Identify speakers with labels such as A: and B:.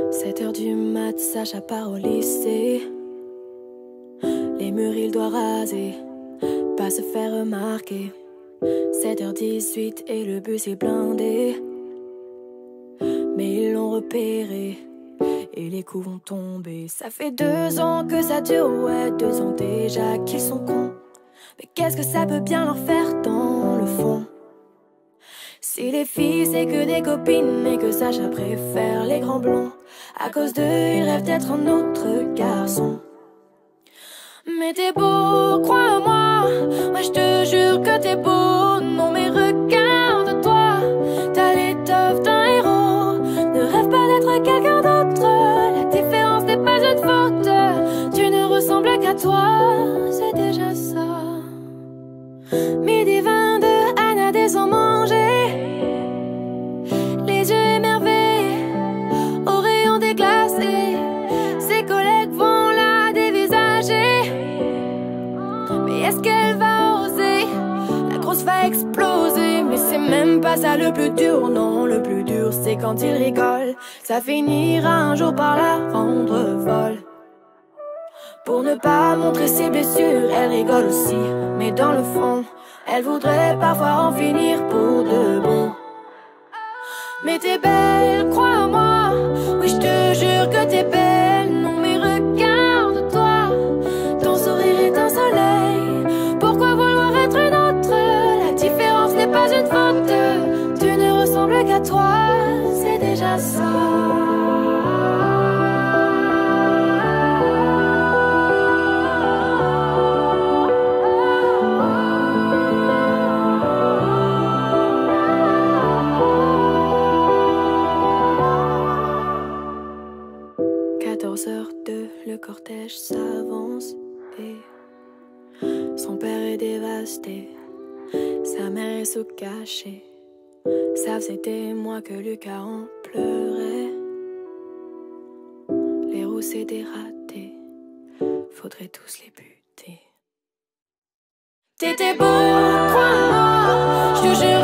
A: 7h du mat, Sacha part au lycée. Les murs il doit raser, pas se faire remarquer. 7h18 et le bus est blindé. Mais ils l'ont repéré et les coups vont tomber. Ça fait 2 ans que ça dure, ouais, 2 ans déjà qu'ils sont cons. Mais qu'est-ce que ça peut bien leur faire dans le fond? Si les filles c'est que des copines et que Sacha préfère les grands blonds, à cause d'eux il rêve d'être un autre garçon. Mais t'es beau, crois-moi, moi je te jure que t'es beau. Non mais regarde-toi, t'as l'étoffe d'un héros. Ne rêve pas d'être quelqu'un d'autre, la différence n'est pas une faute. Tu ne ressembles qu'à toi, c'est déjà ça. Midi 22, Anna descend manger, les yeux émerveillés au rayon des glacés. Ses collègues vont la dévisager, mais est-ce qu'elle va oser? La grosse va exploser. Mais c'est même pas ça le plus dur, non, le plus dur c'est quand il rigole. Ça finira un jour par la rendre folle. Pour ne pas montrer ses blessures, elle rigole aussi, mais dans le fond, elle voudrait parfois en finir pour de bon. Mais t'es belle, crois-moi, oui je te jure que t'es belle. Non mais regarde-toi, ton sourire est un soleil. Pourquoi vouloir être une autre? La différence n'est pas une faute. Tu ne ressembles qu'à toi, c'est déjà ça. 14h02, le cortège s'avance et son père est dévasté, sa mère est sous cachet. Ça faisait des mois que Lucas en pleurait. Les roues s'étaient ratées, faudrait tous les buter. T'étais beau, crois-moi, je te jure.